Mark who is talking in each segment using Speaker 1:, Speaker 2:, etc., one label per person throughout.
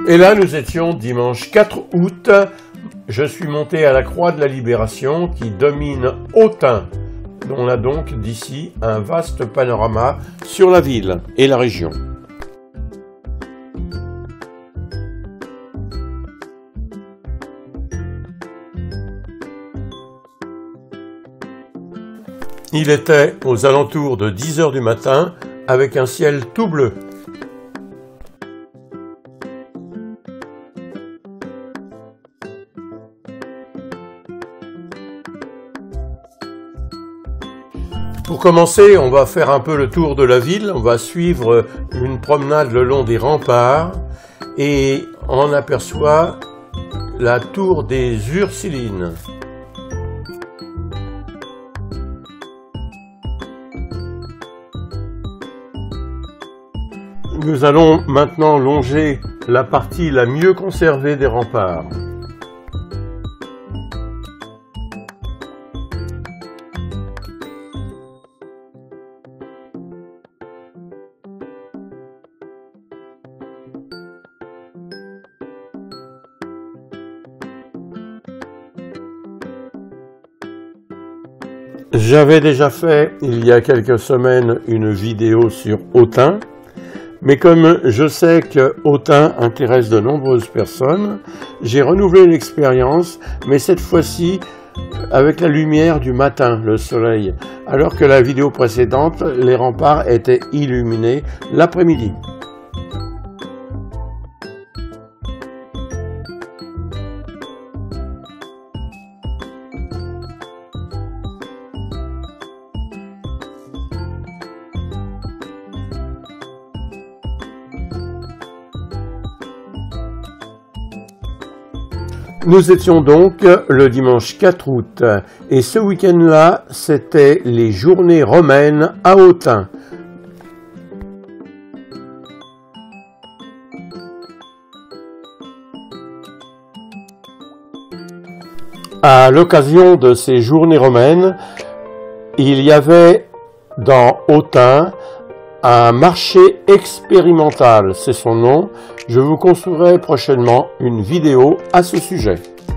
Speaker 1: Et là, nous étions dimanche 4 août. Je suis monté à la Croix de la Libération qui domine Autun. On a donc d'ici un vaste panorama sur la ville et la région. Il était aux alentours de 10 h du matin avec un ciel tout bleu. Pour commencer, on va faire un peu le tour de la ville, on va suivre une promenade le long des remparts et on aperçoit la tour des Ursulines. Nous allons maintenant longer la partie la mieux conservée des remparts. J'avais déjà fait il y a quelques semaines une vidéo sur Autun, mais comme je sais que Autun intéresse de nombreuses personnes, j'ai renouvelé l'expérience, mais cette fois-ci avec la lumière du matin, le soleil, alors que la vidéo précédente, les remparts étaient illuminés l'après-midi. Nous étions donc le dimanche 4 août et ce week-end-là, c'était les journées romaines à Autun. À l'occasion de ces journées romaines, il y avait dans Autun un marché expérimental, c'est son nom. Je vous construirai prochainement une vidéo à ce sujet.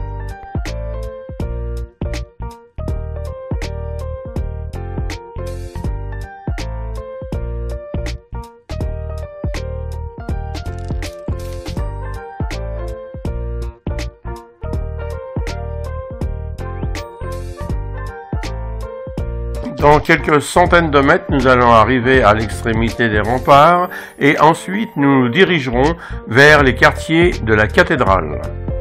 Speaker 1: Dans quelques centaines de mètres, nous allons arriver à l'extrémité des remparts et ensuite nous nous dirigerons vers les quartiers de la cathédrale.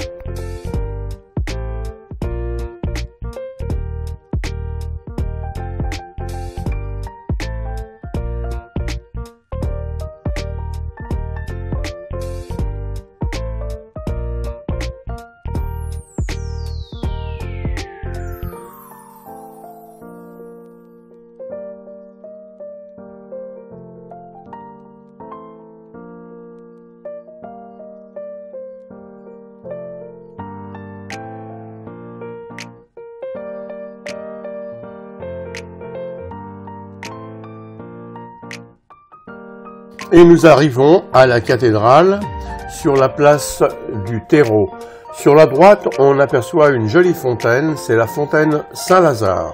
Speaker 1: Et nous arrivons à la cathédrale sur la place du terreau. Sur la droite, on aperçoit une jolie fontaine, c'est la fontaine Saint-Lazare.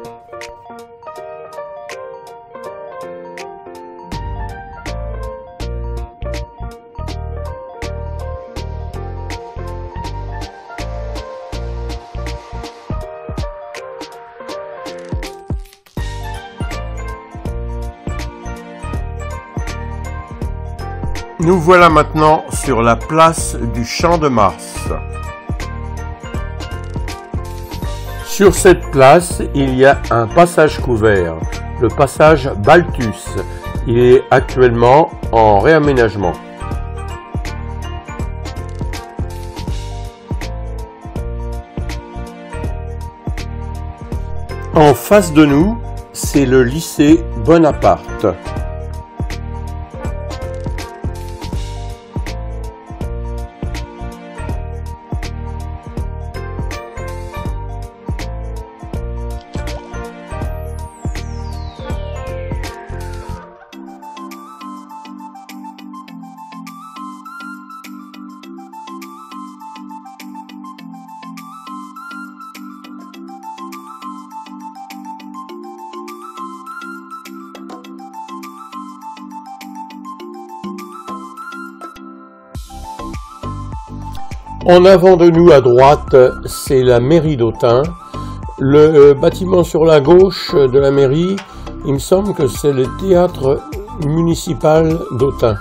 Speaker 1: Nous voilà maintenant sur la place du Champ de Mars. Sur cette place, il y a un passage couvert, le passage Balthus. Il est actuellement en réaménagement. En face de nous, c'est le lycée Bonaparte. En avant de nous à droite, c'est la mairie d'Autun. Le bâtiment sur la gauche de la mairie, il me semble que c'est le théâtre municipal d'Autun.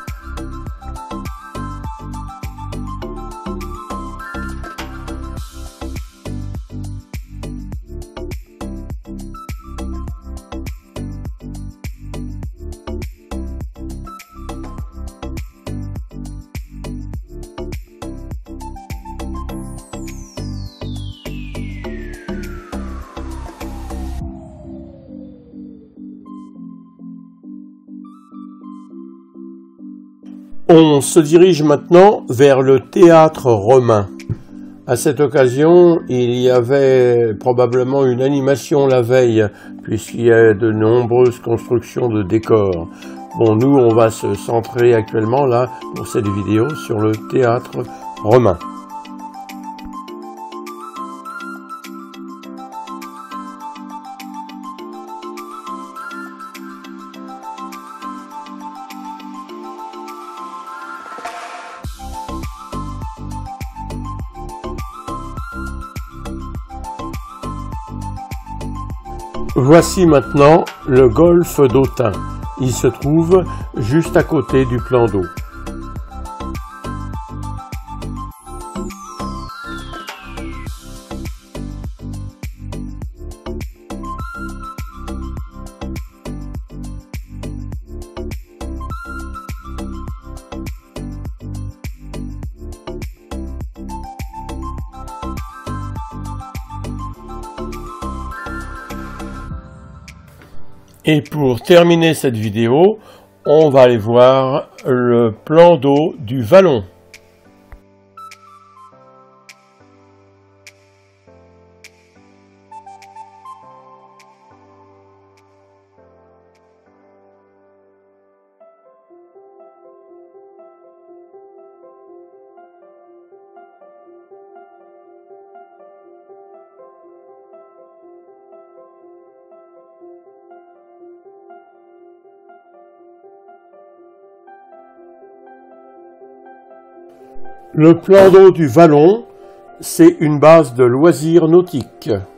Speaker 1: On se dirige maintenant vers le théâtre romain. À cette occasion, il y avait probablement une animation la veille, puisqu'il y a de nombreuses constructions de décors. Bon, nous, on va se centrer actuellement, là, pour cette vidéo, sur le théâtre romain. Voici maintenant le golfe d'Autun. Il se trouve juste à côté du plan d'eau. Et pour terminer cette vidéo, on va aller voir le plan d'eau du Vallon. Le plan d'eau du Vallon, c'est une base de loisirs nautiques.